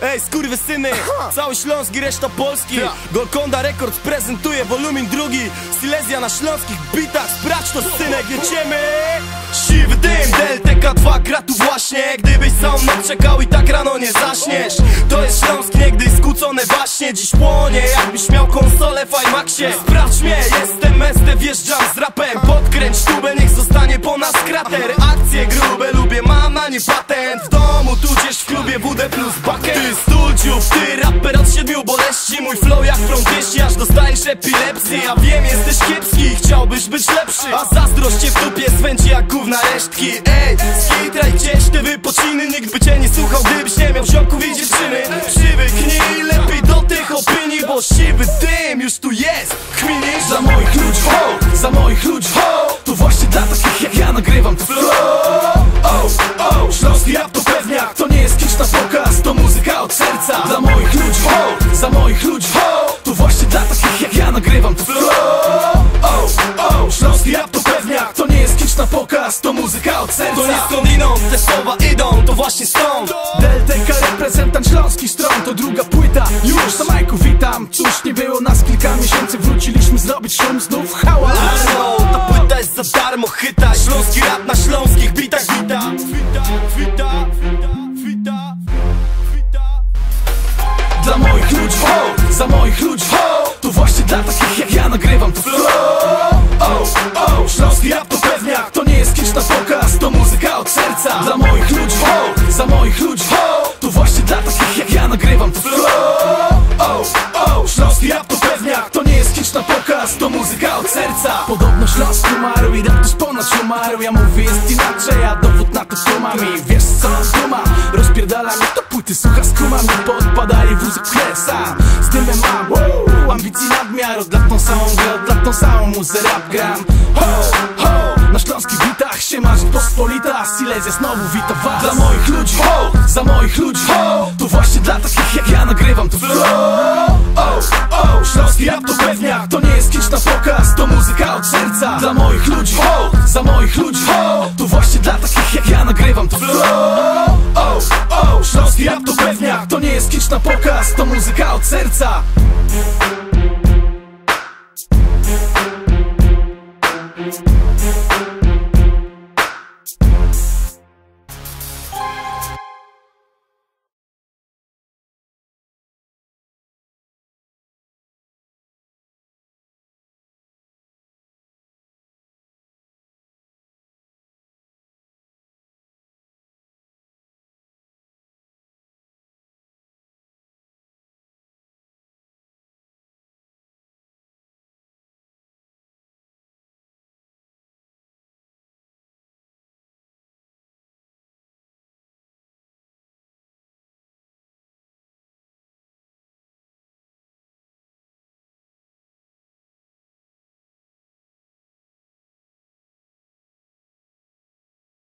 Ej, skurwysyny, cały Śląsk i reszta Polski. Golconda Records prezentuje wolumin drugi. Silesia na śląskich bitach, sprawdź to, synek, jedziemy. Siwy dym, Delteka 2 kratu właśnie. Gdybyś całą noc czekał i tak rano nie zaśniesz. To jest Śląsk niegdyś skłócone właśnie. Dziś płonie, jakbyś miał konsolę w IMAXie. Sprawdź mnie, jestem SD, wjeżdżam z rapem. Podkręć tubę, niech zostanie po nas krater. Akcje grube lubię, mam na nie patent. W domu, tudzież w klubie WD plus bucket. Ty stulciów, ty raper od 7 boleści. Mój flow jak prąd wieści, aż dostajesz epilepsji. Ja wiem, jesteś kiepski, chciałbyś być lepszy, a zazdrość cię w dupie swędzi jak gówna resztki. Ej, skitraj gdzieś te wypociny. Nikt by cię nie słuchał, gdybyś nie miał ziomków i dziewczyny. Przywyknij lepiej do tych opinii, bo siwy dym już tu jest. Kminisz? Za moich ludzi, ho! Za moich ludzi, ho! To właśnie dla takich jak ja nagrywam to flow. Śląski rap to pewniak, to nie jest kicz na pokaz, to muzyka od serca. Dla moich ludzi, ho! Za moich ludzi, ho! To właśnie dla takich jak ja nagrywam to flow. Śląski rap to pewniak, to nie jest kicz na pokaz, to muzyka od serca. To nie skądinąd, te słowa idą, to właśnie stąd. Delteka, reprezentant śląskich stron, to druga płyta, już na majku witam. Cóż, nie było nas kilka miesięcy, wróciliśmy zrobić szum, znów hałas. Ta płyta jest za darmo, chyta. Śląski rap na śląskich bitach, wita. Dla moich ludzi, ho! Za moich ludzi, ho! To właśnie dla takich jak ja nagrywam to flow. Śląski rap to pewniak, to nie jest kicz na pokaz, to muzyka od serca. Dla moich ludzi, ho! Za moich ludzi, ho! To właśnie dla takich jak ja nagrywam to flow. Śląski rap to pewniak, to nie jest kicz na pokaz, to muzyka od serca. Podobno Śląsk umarł i rap też ponoć umarł. Ja mówię, jest inaczej, a dowód na to tu mam. I wiesz co, duma rozpierdala mnie to płyty, słucha skuma mnie podpadali wózek sam. Z dymem mam ambicji nadmiar, od lat tą samą grę, od lat tą samą muzę rap gram. Na śląskich bitach się marzy pospolita, Silesia znowu wita was. Dla moich ludzi, ho! Za moich ludzi, ho! To właśnie dla takich jak ja nagrywam to flow. Śląski rap to pewniak, to nie jest kicz na pokaz, to muzyka od serca. Dla moich ludzi, ho! Za moich ludzi, ho! To właśnie dla takich jak ja nagrywam to flow. Śląski rap to pewniak, to nie jest kicz na pokaz, to muzyka od serca.